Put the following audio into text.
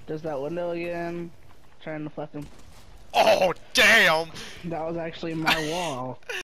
Does that window again. Trying to fucking. Oh, damn! That was actually my wall.